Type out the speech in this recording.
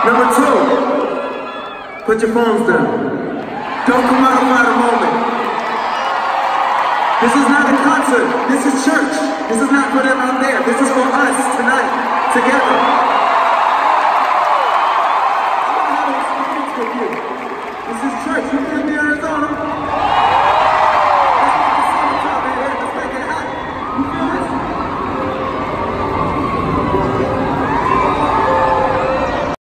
Number two, put your phones down. Don't commodify the moment. This is not a concert. This is church. This is not for them out there. This is for us tonight, together.